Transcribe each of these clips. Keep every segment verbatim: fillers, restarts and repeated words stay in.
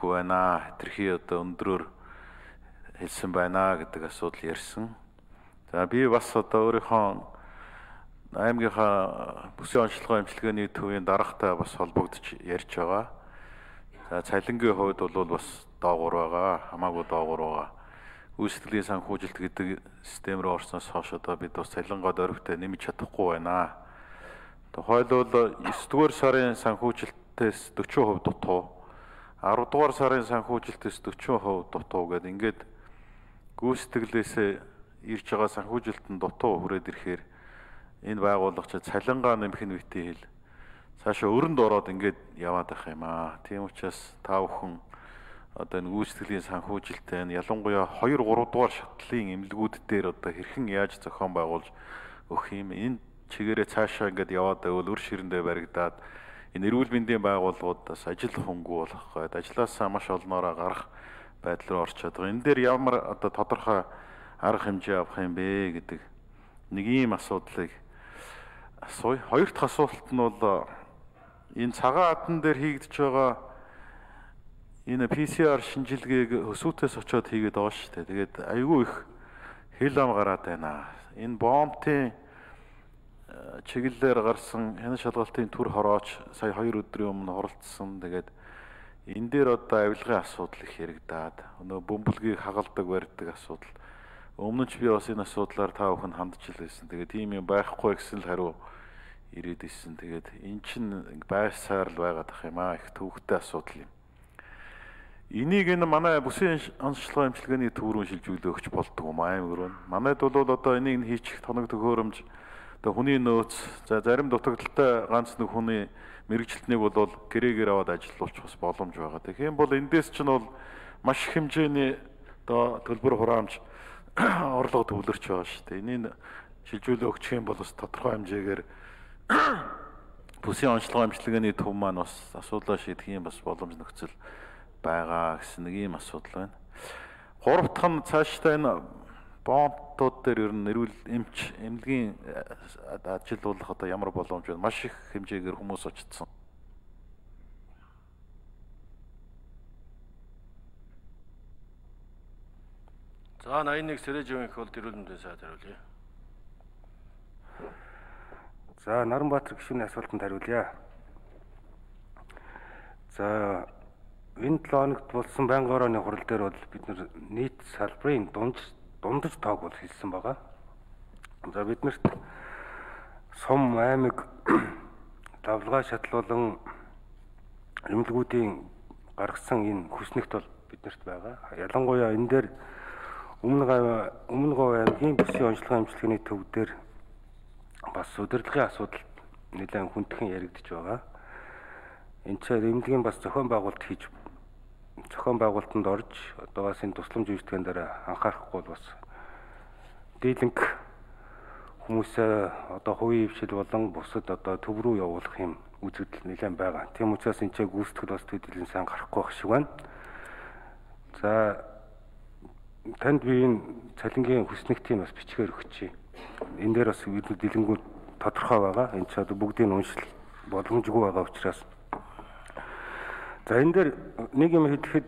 хэрэгжихгүй байна. Хэтэрхий одоо өндрөөр хэлсэн байна гэдэг асуудал ярьсан. За би бас одоо өөрийнхөө аймгийнхаа бүсийн онцлогоо эмчилгээний төвийн даргатай бас холбогдож ярьж байгаа. За цалингийн хувьд бол бас доогуур байгаа, хамаагүй доогуур байгаа. Үйлчлэлийн санхүүжилт гэдэг систем рүү орсноос хойш одоо бид бас цалингаа дөрөвтэй нэмж чадахгүй байна. Тухайлбал девь дугаар сарын санхүүжилтээс forty percent дутуу, ten дугаар сарын санхүүжилтээс forty percent дутуу гэдэг ингээд гүйцэтгэлээсээ ирж байгаа санхүүжилтэн дутуу хүрээд ирэхээр энэ байгууллага ч цалингаа нэмэх нь битгий хэл цаашаа өрөнд ороод ингээд яваад байх юм аа. Тийм учраас та бүхэн одоо энэ гүйцэтгэлийн санхүүжилтэн ялангуяа two three дугаар шатлалын эмнэлгүүд дээр одоо хэрхэн яаж зохион байгуулж өгөх юм энэ чигээрээ цаашаа ингээд яваад байвал өр ширэндээ баригдаад энэ эрүүл мэндийн байгууллагуудаас ажил хөнгөө болох гээд ажлаасаа маш олноороо гарах байдал руу орчод байгаа. Энэ дээр ямар одоо тодорхой арга хэмжээ авах юм бэ гэдэг нэг ийм асуудлыг асууя. Хоёр дахь асуулт нь бол энэ цагаан адан дээр хийгдэж байгаа энэ пи си ар шинжилгээг өсвөтөөс очиод хийгээд байгаа шүү дээ. Тэгээд айгүй их хэл ам гараад байна. Энэ бомбын чиглэлээр гарсан хянах шалгалтын түр хорооч сая хоёр өдрийн өмнө оролцсон. Тэгээд энэ дээр одоо авилгын асуудал их яригдаад өнөө бөмбөлгийг хагалдаг барьдаг асуудал. Өмнө нь ч би бас энэ асуудлаар та бүхэн хандж илсэн. Тэгээд тийм юм байхгүй гэсэн л хариу ирээд ирсэн. Тэгээд эн чинь байсаар л байгаад ах юм аа. Их төвөгтэй асуудал юм. Энийг энэ манай бүсийн онцлогоо эмчилгээний төв рүү шилжүүлээ өгч болдгоо аймаг руу. Манайд бол одоо энийг хийчих тоног төхөөрөмж одоо хүний нөөц за зарим дутагдaltaй ганц нэг хүний мэрэгчлэлтнийг бол гэрээгээр аваад ажиллуулж бас боломж байгаа. Тэгэхээр бол эндээс чинь бол маш их хэмжээний одоо төлбөр хураамж орлого төвлөрч байгаа шүү дээ. Энийг шилжүүлээ өгчих юм бол бас тодорхой хэмжээгээр бүсийн онцлогоо эмчилгээний төв маань бас асуудлаа шийдэх юм бас боломж нөхцөл байгаа гэсэн нэг ийм асуудал байна. Гурав дахь нь цаашдаа энэ бомбтууд дээр ер нь эрүүл эмч эмнэлгийн ажилуулах одоо ямар боломж байна? Маш их хэмжээгээр хүмүүс очсон. За eighty-one Сэрэживэн их бол эрүүл мэндийн сайд хариулъя. За Наранбаатар гишүүний асуултанд хариулъя. За энэ seven хоногт болсон байнгын орооны хурал дээр бол бид нар нийт салбарын дунд дундаж тоог бол хэлсэн байгаа. За биднэрт сум аймаг давлгаа шатлуулан эмнэлгүүдийн гаргасан энэ хүснэгт бол биднэрт байгаа. Ялангуяа энэ дээр өмнө өмнө говь аймгийн бүсийн онцлогоо эмчилгээний төв дээр бас удирдлагын асуудал нэлээд хүндхэн яригдж байгаа. Энд ч эмнэлгийн бас зохион байгуулалт хийж зохион байгуулалтанд орж одоо бас энэ тусламж үйлчлэгэн дээр анхаарахгүй бас дийлэнх хүмүүсээ одоо хувийн хвшил болон бусад одоо төв рүү явуулах юм үзэгдэл нэлээд байгаа. Тийм учраас энэ ч гүйцэтгэл бас төдийлөн сайн гарахгүй байх шиг байна. За танд би энэ цалингийн хүснэгтийн бас бичгээр өгчээ. Энэ дээр бас дийлэнгүү тодорхой байгаа. Энэ ч одоо бүгдийг нь уншил боломжгүй байгаа учраас за энэ дээр нэг юм хэлэхэд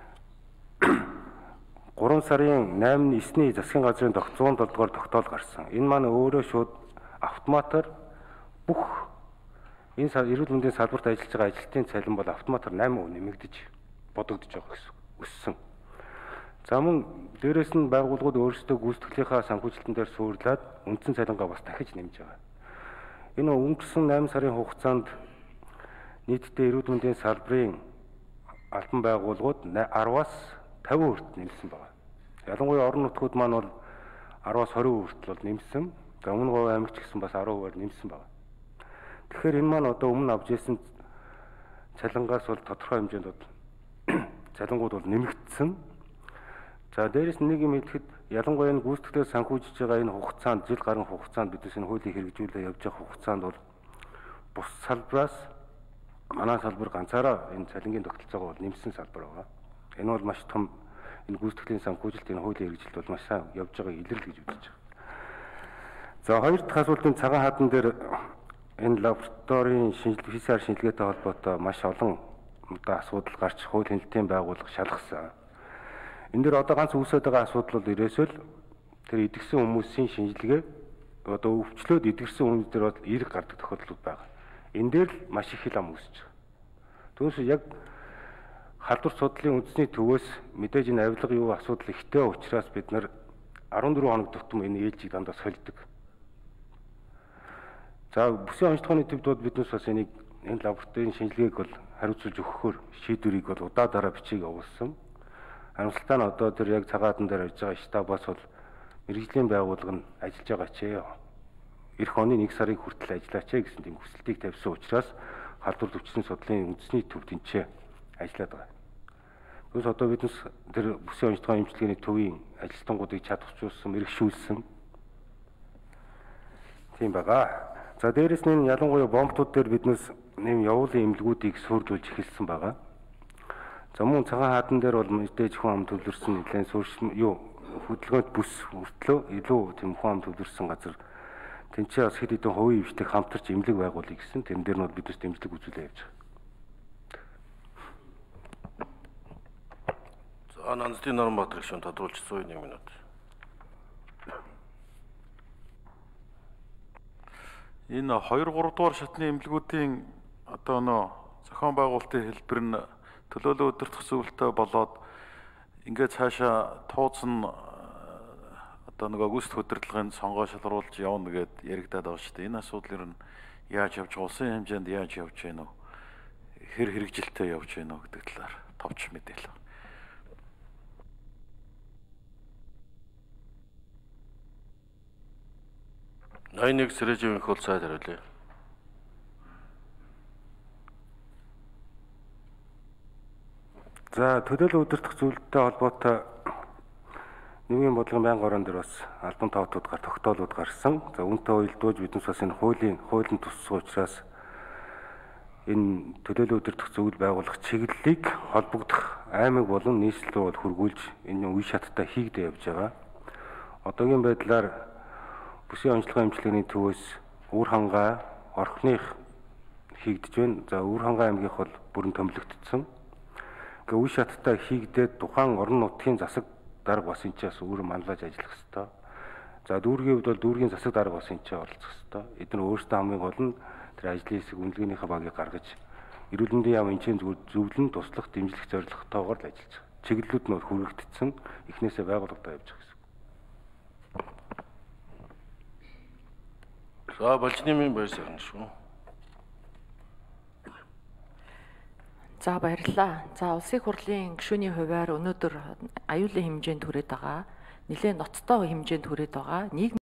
three сарын eight-9-ний засгийн газрын one oh seven дугаар тогтоол гарсан. Энэ маань өөрөө шууд автоматар бүх энэ эрүүл мэндийн салбарт ажиллаж байгаа ажилтны цалин бол автоматар eight percent нэмэгдэж бодогдож байгаа гэсэн өссөн. За мөн дээрэс нь байгууллагууд өөрсдөө гүйцэтгэлийнхаа санхүүжилтэн дээр суурлаад үндсэн цалингаа бас дахиж нэмж байгаа. Энэ өнгөрсөн eight сарын хугацаанд нийтдээ эрүүл мэндийн салбарын албан байгууллагууд ten-аас fifty хүртэл нэмсэн байна. Ялангуяа орон нутгууд маань бол ten-аас twenty хүртэл бол нэмсэн. За өмнө говь аймаг ч гэсэн бас ten хувиар нэмсэн байна. Тэгэхээр энэ маань одоо өмнө авч ирсэн цалингаас бол тодорхой хэмжээнд бол цалингууд бол нэмэгдсэн. За дээрээс нэг юм хэлэхэд ялангуяа энэ гүйцэтгэлээр санхүүжиж байгаа энэ хугацаанд жил гаруй хугацаанд бидээс энэ хуулийг хэрэгжүүлээ явж байгаа хугацаанд бол бус салбараас манай салбар ганцаараа энэ цалингийн тогтолцоогоо бол нэмсэн салбар байгаа. Энэ бол маш том энэ гүйцэтгэлийн санхүүжилт энэ хуулийн хэрэгжилт бол маш сайн явж байгааг илэрл гэж үзэж байна. За хоёр дахь асуултын цагаан хаадан дээр энэ лабораторийн шинжилгээ пи си ар шинжилгээтэй холбоотой маш олон одоо асуудал гарч хууль хяналтын байгууллага шалгасан. Энэ дээр одоо ганц үүсэж байгаа асуудал бол ерөөсөө л тэр идэгсэн хүмүүсийн шинжилгээ одоо өвчлөөд идэгсэн хүмүүс дээр бол эрг гардаг тохиолдлууд байгаа. Энэ дээр л маш их хил ам үүсэж байгаа. Түүнээс яг халдвар судлалын үндэсний төвөөс мэдээж энэ авилга юу асуудал ихтэй учраас бид нар арван дөрвөн хоног тутам энэ ээлжийг дандаа сольдог. За бүсийн онцлогооны төвд бол биднээс бас энийг энэ лабораторийн шинжилгээг бол хариуцуулж өгөхөөр шийдвэрийг бол удаа дараа бичиг явуулсан. Харамсалтай нь одоо тэр яг цагаадан дээр ажиллаж байгаа штабаас бол мэргэжлийн байгууллага нь ажиллаж байгаа ч ээ. Эх оны нэг сарын хүртэл ажиллаач ээ гэсэн тийм хүсэлтийг тавьсан учраас халдвар төвчний судлалын үндэсний төвд энчээ ажиллаад байгаа. Тэгээс одоо биднес тэр бүсийн онцлогоо эмчилгээний төвийн ажилтнуудыг чадварчуулсан, мэрэгшүүлсэн тийм байгаа. За дээрэс нь ялангуяа бомбтууд дээр биднес нэм явуулын эмнэлгүүдийг суурьлуулж эхэлсэн байгаа. За мөн цагаан хаадан дээр бол мэдээж хүн ам төвлөрсөн нэлээд суурьшин юу хөдөлгөөнд бүс хүртлөө илүү тийм хүн ам төвлөрсөн газар тэнцээ бас хэд хэдэн хувийн өвчтөйг хамтарч эмнэлэг байгуулъя гэсэн тэрэн дээр нь бол биднес дэмжлэг үзүүлээ явж байгаа. За Нанздын Нормбаатар гишүүн тодруулж сууя нэг минут. Энэ хоёр гурав дугаар шатны эмнэлгүүдийн одоо нөө зохион байгуулалтын хэлбэр нь төлөөлөл удирдах зөвлөлтөй болоод ингээд цаашаа тууцсан одоо нөгөө гүйцэтгэх удирдлагын сонгоо шалруулж явна гэд яригадаад байгаа шүү дээ. Энэ асуудлыг нь яаж явж байгаа, улсын хэмжээнд яаж явж байна вэ? Хэр хэрэгжилтэй явж байна вэ гэдэг талаар товч мэдээлэл. найны нэг Сэрэживийн хөл сайд хариулъя. За төлөөлөл удирдах зөвлөлттэй холбоотой нэгэн бодлогын байнгын орон дээр бас албан тоотууд гар тогтоолууд гарсан. За үүнтэй уялдуулж биднес бас энэ хуулийн хуулийн туссан учраас энэ төлөөлөл удирдах зөвлөл байгуулах чиглэлийг холбогдох аймаг болон нийслэл рүү бол хөргүүлж энэ үе шаттай хийгдэж явж байгаа. Одоогийн байдлаар бүсийн онцлогоо эмчилгээний төвөөс Үр хангаа, Орхиных хийгдэж байна. За Үр хангаа аймгийнх бол бүрэн томилогдсон. Гэхдээ үе шаттай хийгдээд тухайн орон нутгийн засаг дарга бас энэ ч бас өөр манлаж ажиллах хэрэгтэй. За дүүргийн хувьд бол дүүргийн засаг дарга бас энэ ч оролцох хэрэгтэй. Эдгээр өөрсдөө хамгийн гол нь тэр ажлын хэсэг үнэлгээнийхээ багийг гаргаж эрүүл мэндийн яам энэчийн зөвлөн туслах дэмжлэх зорилготойгоор л ажиллаж байгаа. Чиглэлүүд нь хүрэгдсэн эхнээсээ байгууллагадаа явж байгаа гэсэн. За Балжнымын баяр сайхан шүү. За баярлалаа. За улсын хурлын гишүүний хувьар өнөөдөр аюулын хэмжээнд хүрээд байгаа. Нэлээд ноцтой хэмжээнд хүрээд байгаа. Нийгмийн